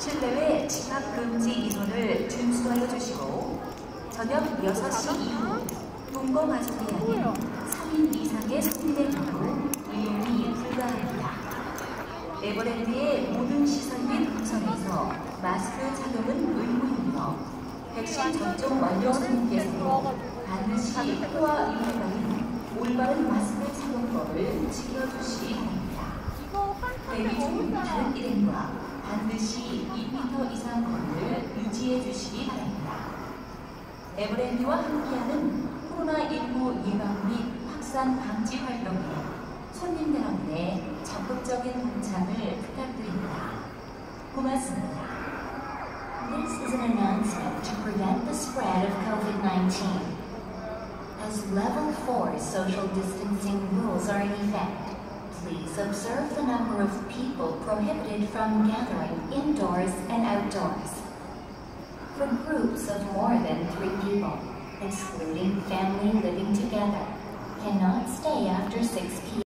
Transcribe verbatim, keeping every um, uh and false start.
실내외 집합금지 인원을 준수하여 주시고 저녁 여섯 시 이후 동거가족이 아닌 삼 인 이상의 성인의 경우 이용이 불가합니다. 에버랜드의 모든 시설 및 동선에서 마스크 착용은 의무이며 백신 접종 완료 손님께서도 반드시 코와 입을 가린 올바른 마스크 착용법을 지켜주시기 바랍니다. 대기 중 다른 일행과 반드시 이 미터 이상 거리를 유지해 주시기 바랍니다. 에버랜드와 함께하는 코로나 일구 예방 및 확산 방지 활동에 손님 여러분의 적극적인 동참을 부탁드립니다. 고맙습니다. This is an announcement to prevent the spread of COVID nineteen. As level four social distancing rules are in effect, please observe the number of people prohibited from gathering indoors and outdoors. For groups of more than three people, excluding family living together, cannot stay after six p m